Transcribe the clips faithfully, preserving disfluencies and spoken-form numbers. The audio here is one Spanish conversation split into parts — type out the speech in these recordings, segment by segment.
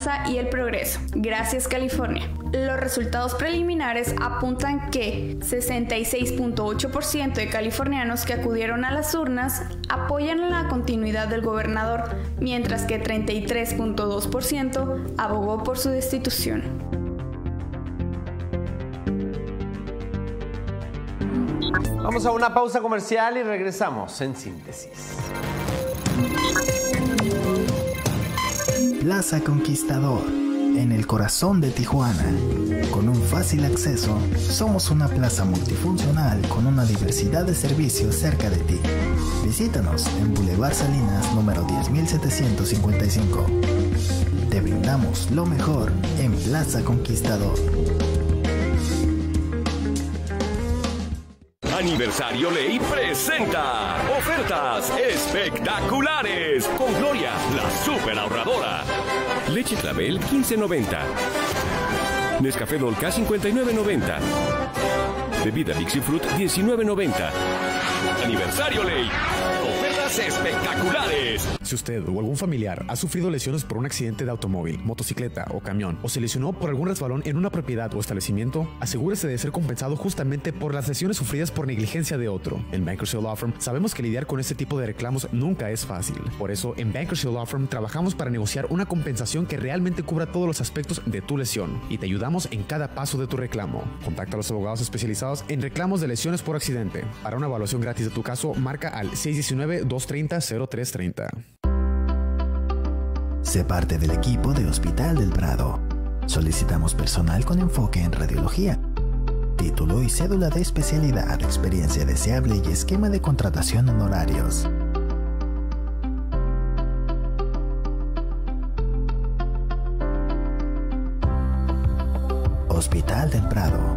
y el progreso. Gracias, California. Los resultados preliminares apuntan que sesenta y seis punto ocho por ciento de californianos que acudieron a las urnas apoyan la continuidad del gobernador, mientras que treinta y tres punto dos por ciento abogó por su destitución. Vamos a una pausa comercial y regresamos en síntesis. Plaza Conquistador, en el corazón de Tijuana. Con un fácil acceso, somos una plaza multifuncional con una diversidad de servicios cerca de ti. Visítanos en Boulevard Salinas, número diez mil setecientos cincuenta y cinco. Te brindamos lo mejor en Plaza Conquistador. Aniversario Ley presenta ofertas espectaculares con Gloria, la super ahorradora. Leche Clavel quince noventa. Nescafé Dolca cincuenta y nueve noventa. Bebida Dixie Fruit diecinueve noventa. Aniversario Ley. Ofertas espectaculares. Si usted o algún familiar ha sufrido lesiones por un accidente de automóvil, motocicleta o camión, o se lesionó por algún resbalón en una propiedad o establecimiento, asegúrese de ser compensado justamente por las lesiones sufridas por negligencia de otro. En Bankruptcy Law Firm sabemos que lidiar con este tipo de reclamos nunca es fácil. Por eso, en Bankruptcy Law Firm trabajamos para negociar una compensación que realmente cubra todos los aspectos de tu lesión y te ayudamos en cada paso de tu reclamo. Contacta a los abogados especializados en reclamos de lesiones por accidente. Para una evaluación gratis de tu caso, marca al seis uno nueve, dos tres cero, cero tres tres cero. Sé parte del equipo de Hospital del Prado. Solicitamos personal con enfoque en radiología. Título y cédula de especialidad, experiencia deseable y esquema de contratación en horarios. Hospital del Prado.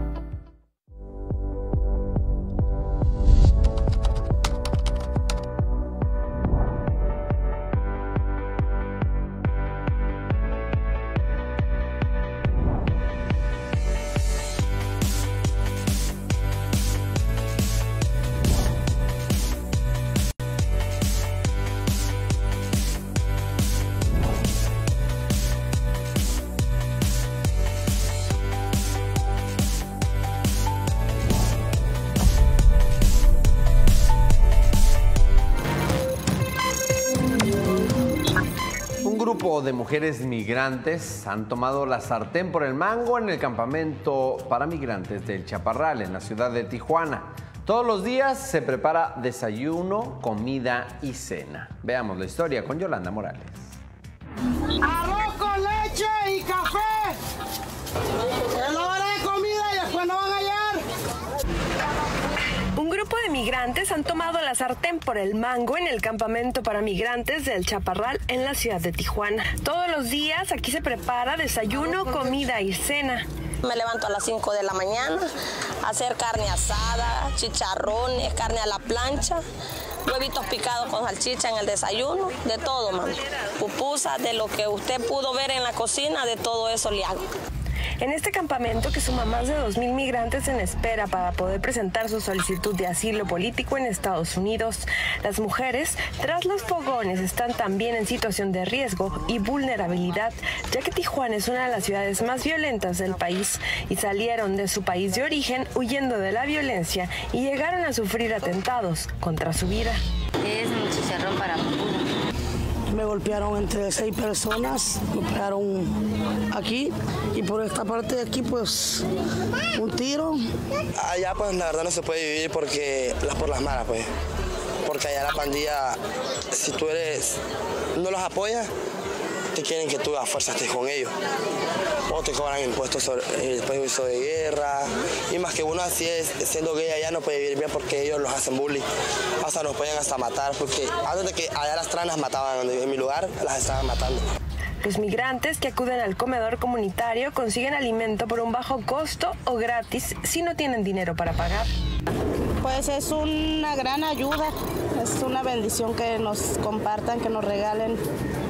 De mujeres migrantes han tomado la sartén por el mango en el campamento para migrantes del Chaparral, en la ciudad de Tijuana. Todos los días se prepara desayuno, comida y cena. Veamos la historia con Yolanda Morales. ¡Arroz con leche y café! ¡Es la hora de comida y después no van a hallar! Un grupo de migrantes han tomado la sartén por el mango en el campamento para migrantes del Chaparral en la ciudad de Tijuana. Todos los días aquí se prepara desayuno, comida y cena. Me levanto a las cinco de la mañana a hacer carne asada, chicharrones, carne a la plancha, huevitos picados con salchicha en el desayuno, de todo, mami. Pupusas, de lo que usted pudo ver en la cocina, de todo eso le hago. En este campamento, que suma más de dos mil migrantes en espera para poder presentar su solicitud de asilo político en Estados Unidos, las mujeres, tras los fogones, están también en situación de riesgo y vulnerabilidad, ya que Tijuana es una de las ciudades más violentas del país y salieron de su país de origen huyendo de la violencia y llegaron a sufrir atentados contra su vida. Es un chicharrón para pupusas. Me golpearon entre seis personas, me pegaron aquí y por esta parte de aquí pues un tiro. Allá pues la verdad no se puede vivir porque las por las malas pues, porque allá la pandilla, si tú eres, no los apoyas, te quieren que tú a fuerza estés con ellos. O te cobran impuestos sobre el permiso de guerra. Y más que uno así es, siendo gay allá no puede vivir bien porque ellos los hacen bullying. Hasta nos pueden hasta matar, porque antes de que allá las tranas mataban, en mi lugar las estaban matando. Los migrantes que acuden al comedor comunitario consiguen alimento por un bajo costo o gratis si no tienen dinero para pagar. Pues es una gran ayuda, es una bendición que nos compartan, que nos regalen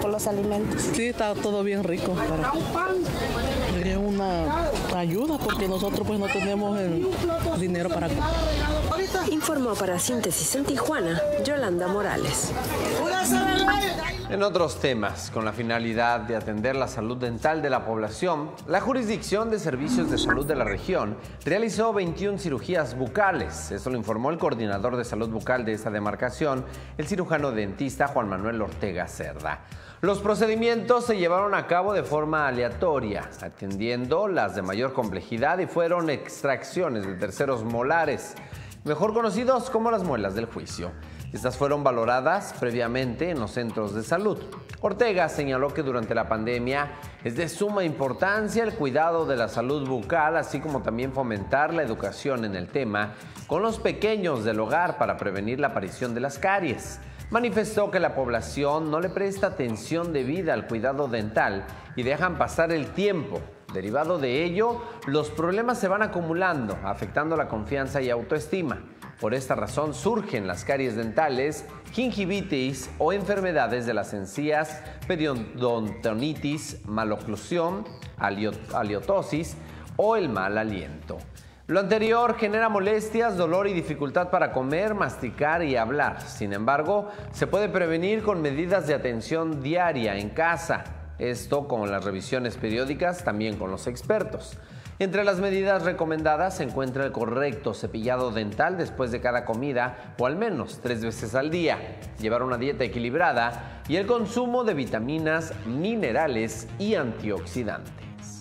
los alimentos. Sí, está todo bien rico. Para... Sería una ayuda porque nosotros pues no tenemos el dinero para... Informó para Síntesis en Tijuana, Yolanda Morales. En otros temas, con la finalidad de atender la salud dental de la población, la Jurisdicción de Servicios de Salud de la región realizó veintiuna cirugías bucales. Esto lo informó el coordinador de salud bucal de esta demarcación, el cirujano dentista Juan Manuel Ortega Cerda. Los procedimientos se llevaron a cabo de forma aleatoria, atendiendo las de mayor complejidad y fueron extracciones de terceros molares, mejor conocidos como las muelas del juicio. Estas fueron valoradas previamente en los centros de salud. Ortega señaló que durante la pandemia es de suma importancia el cuidado de la salud bucal, así como también fomentar la educación en el tema con los pequeños del hogar para prevenir la aparición de las caries. Manifestó que la población no le presta atención debida al cuidado dental y dejan pasar el tiempo. Derivado de ello, los problemas se van acumulando, afectando la confianza y autoestima. Por esta razón surgen las caries dentales, gingivitis o enfermedades de las encías, periodontonitis, maloclusión, halitosis o el mal aliento. Lo anterior genera molestias, dolor y dificultad para comer, masticar y hablar. Sin embargo, se puede prevenir con medidas de atención diaria en casa. Esto con las revisiones periódicas, también con los expertos. Entre las medidas recomendadas se encuentra el correcto cepillado dental después de cada comida o al menos tres veces al día, llevar una dieta equilibrada y el consumo de vitaminas, minerales y antioxidantes.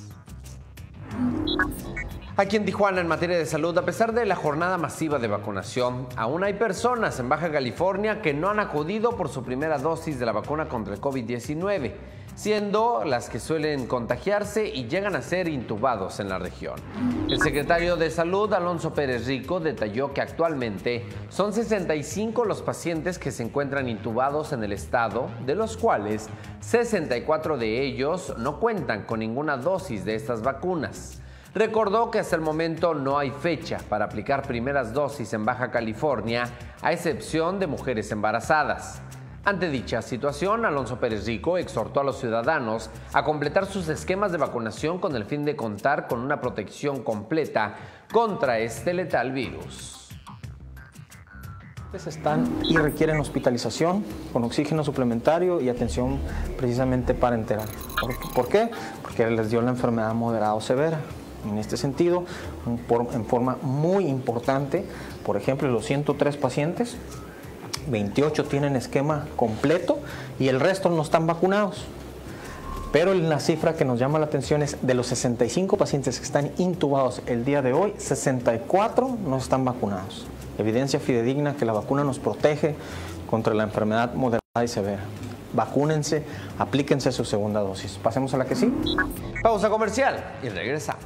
Aquí en Tijuana, en materia de salud, a pesar de la jornada masiva de vacunación, aún hay personas en Baja California que no han acudido por su primera dosis de la vacuna contra el COVID diecinueve, siendo las que suelen contagiarse y llegan a ser intubados en la región. El secretario de Salud, Alonso Pérez Rico, detalló que actualmente son sesenta y cinco los pacientes que se encuentran intubados en el estado, de los cuales sesenta y cuatro de ellos no cuentan con ninguna dosis de estas vacunas. Recordó que hasta el momento no hay fecha para aplicar primeras dosis en Baja California, a excepción de mujeres embarazadas. Ante dicha situación, Alonso Pérez Rico exhortó a los ciudadanos a completar sus esquemas de vacunación con el fin de contar con una protección completa contra este letal virus. Están y requieren hospitalización con oxígeno suplementario y atención precisamente parenteral. ¿Por, ¿Por qué? Porque les dio la enfermedad moderada o severa. En este sentido, en forma muy importante, por ejemplo, los ciento tres pacientes, veintiocho tienen esquema completo y el resto no están vacunados. Pero la cifra que nos llama la atención es de los sesenta y cinco pacientes que están intubados el día de hoy, sesenta y cuatro no están vacunados. Evidencia fidedigna que la vacuna nos protege contra la enfermedad moderada y severa. Vacúnense, aplíquense su segunda dosis. Pasemos a la que sí. Pausa comercial y regresamos.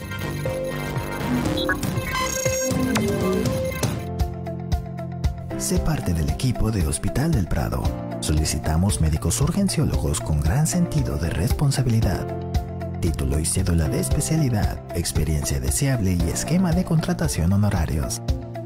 Sé parte del equipo de Hospital del Prado. Solicitamos médicos urgenciólogos con gran sentido de responsabilidad. Título y cédula de especialidad, experiencia deseable y esquema de contratación honorarios.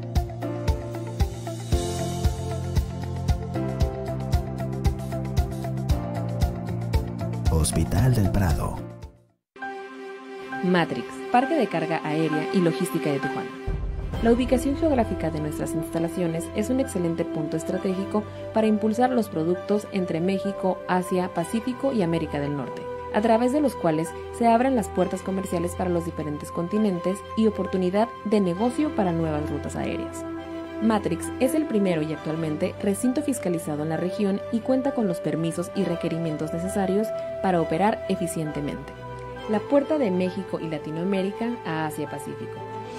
Hospital del Prado. Matrix, Parque de Carga Aérea y Logística de Tijuana. La ubicación geográfica de nuestras instalaciones es un excelente punto estratégico para impulsar los productos entre México, Asia, Pacífico y América del Norte, a través de los cuales se abren las puertas comerciales para los diferentes continentes y oportunidad de negocio para nuevas rutas aéreas. Matrix es el primero y actualmente recinto fiscalizado en la región y cuenta con los permisos y requerimientos necesarios para operar eficientemente. La puerta de México y Latinoamérica a Asia-Pacífico.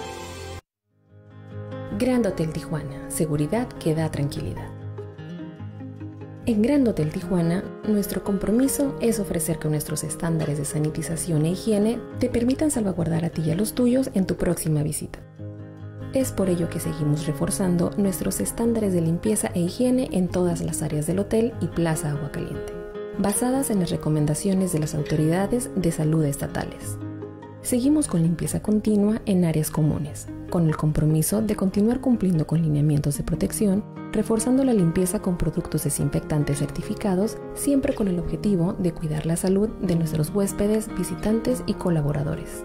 Grand Hotel Tijuana, seguridad que da tranquilidad. En Grand Hotel Tijuana, nuestro compromiso es ofrecer que nuestros estándares de sanitización e higiene te permitan salvaguardar a ti y a los tuyos en tu próxima visita. Es por ello que seguimos reforzando nuestros estándares de limpieza e higiene en todas las áreas del hotel y Plaza Agua Caliente, basadas en las recomendaciones de las autoridades de salud estatales. Seguimos con limpieza continua en áreas comunes, con el compromiso de continuar cumpliendo con lineamientos de protección reforzando la limpieza con productos desinfectantes certificados, siempre con el objetivo de cuidar la salud de nuestros huéspedes, visitantes y colaboradores.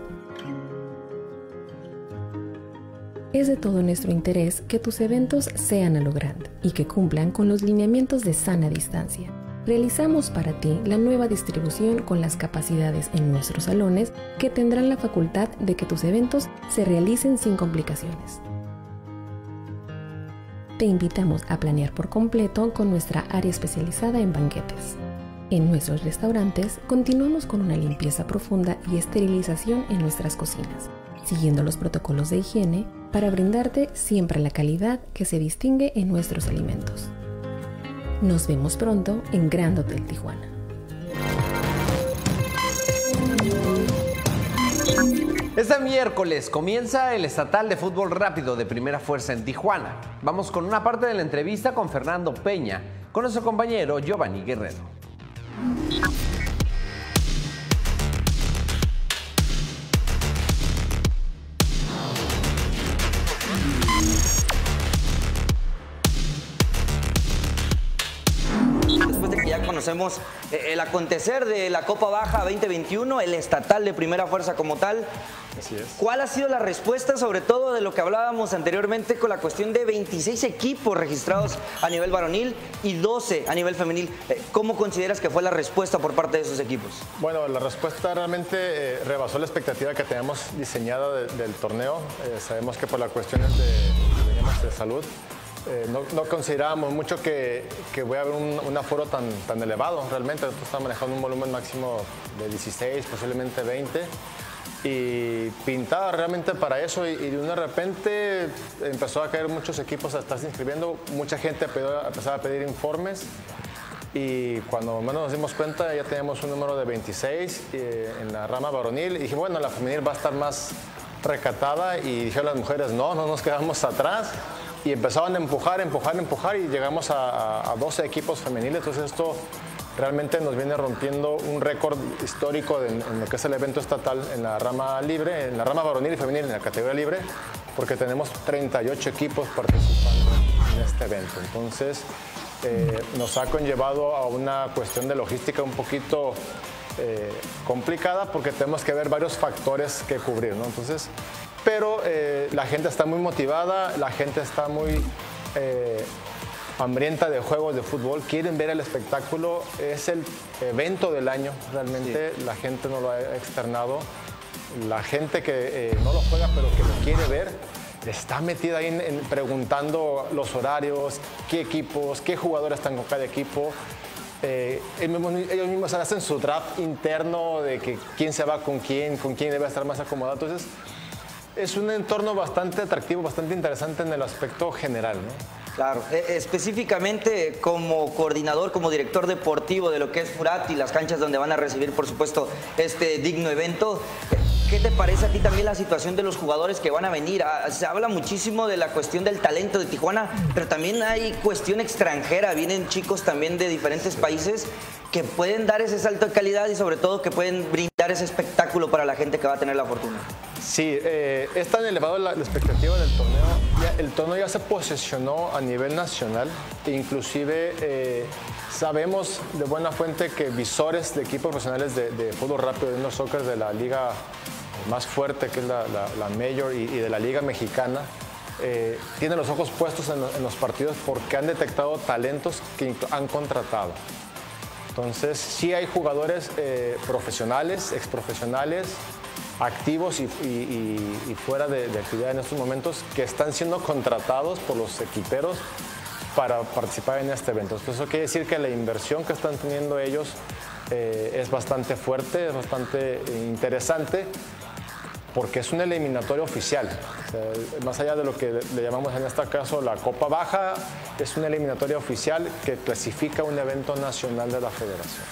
Es de todo nuestro interés que tus eventos sean a lo grande y que cumplan con los lineamientos de sana distancia. Realizamos para ti la nueva distribución con las capacidades en nuestros salones que tendrán la facultad de que tus eventos se realicen sin complicaciones. Te invitamos a planear por completo con nuestra área especializada en banquetes. En nuestros restaurantes continuamos con una limpieza profunda y esterilización en nuestras cocinas, siguiendo los protocolos de higiene para brindarte siempre la calidad que se distingue en nuestros alimentos. Nos vemos pronto en Grand Hotel Tijuana. Este miércoles comienza el estatal de fútbol rápido de Primera Fuerza en Tijuana. Vamos con una parte de la entrevista con Fernando Peña, con nuestro compañero Giovanni Guerrero. Conocemos el acontecer de la Copa Baja veinte veintiuno, el estatal de Primera Fuerza como tal. Así es. ¿Cuál ha sido la respuesta, sobre todo de lo que hablábamos anteriormente con la cuestión de veintiséis equipos registrados a nivel varonil y doce a nivel femenil? ¿Cómo consideras que fue la respuesta por parte de esos equipos? Bueno, la respuesta realmente eh, rebasó la expectativa que teníamos diseñada de, del torneo. Eh, sabemos que por las cuestiones de, digamos, de salud, Eh, no, no considerábamos mucho que, que voy a haber un, un aforo tan, tan elevado realmente. Nosotros estamos manejando un volumen máximo de dieciséis, posiblemente veinte, y pintaba realmente para eso, y, y de una repente empezó a caer muchos equipos a estarse inscribiendo, mucha gente empezaba a pedir informes, y cuando menos nos dimos cuenta ya teníamos un número de veintiséis eh, en la rama varonil, y dije, bueno, la femenil va a estar más recatada, y dijeron las mujeres, no, no nos quedamos atrás. Y empezaban a empujar, empujar, empujar y llegamos a, a, a doce equipos femeniles. Entonces esto realmente nos viene rompiendo un récord histórico de, en lo que es el evento estatal en la rama libre, en la rama varonil y femenil, en la categoría libre, porque tenemos treinta y ocho equipos participando en este evento. Entonces eh, nos ha conllevado a una cuestión de logística un poquito eh, complicada, porque tenemos que ver varios factores que cubrir, ¿no? Entonces, pero eh, la gente está muy motivada, la gente está muy eh, hambrienta de juegos de fútbol, quieren ver el espectáculo, es el evento del año, realmente sí. La gente no lo ha externado, la gente que eh, no lo juega pero que lo quiere ver, está metida ahí en, en preguntando los horarios, qué equipos, qué jugadores están con cada equipo. Eh, ellos mismos hacen su draft interno de que quién se va con quién, con quién debe estar más acomodado. Entonces, es un entorno bastante atractivo, bastante interesante en el aspecto general, ¿no? Claro, eh, específicamente como coordinador, como director deportivo de lo que es Murat y las canchas donde van a recibir, por supuesto, este digno evento, ¿qué te parece a ti también la situación de los jugadores que van a venir? Se habla muchísimo de la cuestión del talento de Tijuana, pero también hay cuestión extranjera, vienen chicos también de diferentes países que pueden dar ese salto de calidad y sobre todo que pueden brindar ese espectáculo para la gente que va a tener la fortuna. Sí, eh, es tan elevada la, la expectativa del torneo. Ya, el torneo ya se posicionó a nivel nacional, e inclusive eh, sabemos de buena fuente que visores de equipos profesionales de, de fútbol rápido, de unos soccer de la liga más fuerte, que es la, la, la Major, y, y de la liga mexicana, eh, tienen los ojos puestos en, en los partidos porque han detectado talentos que han contratado. Entonces, sí hay jugadores eh, profesionales, exprofesionales, activos y, y, y fuera de, de actividad en estos momentos, que están siendo contratados por los equiperos para participar en este evento. Entonces, eso quiere decir que la inversión que están teniendo ellos eh, es bastante fuerte, es bastante interesante, porque es una eliminatoria oficial. O sea, más allá de lo que le llamamos en este caso la Copa Baja, es una eliminatoria oficial que clasifica un evento nacional de la federación.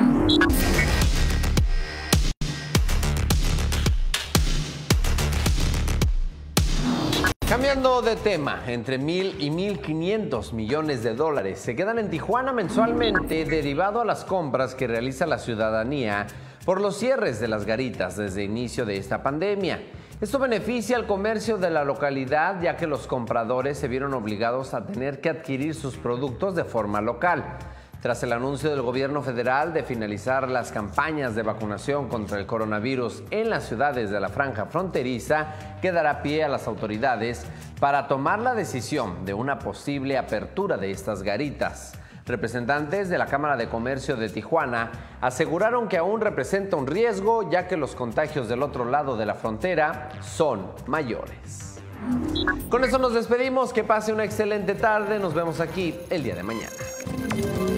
Cambiando de tema, entre mil y mil quinientos millones de dólares se quedan en Tijuana mensualmente derivado a las compras que realiza la ciudadanía por los cierres de las garitas desde el inicio de esta pandemia. Esto beneficia al comercio de la localidad, ya que los compradores se vieron obligados a tener que adquirir sus productos de forma local. Tras el anuncio del gobierno federal de finalizar las campañas de vacunación contra el coronavirus en las ciudades de la franja fronteriza, que dará pie a las autoridades para tomar la decisión de una posible apertura de estas garitas. Representantes de la Cámara de Comercio de Tijuana aseguraron que aún representa un riesgo, ya que los contagios del otro lado de la frontera son mayores. Con eso nos despedimos, que pase una excelente tarde, nos vemos aquí el día de mañana.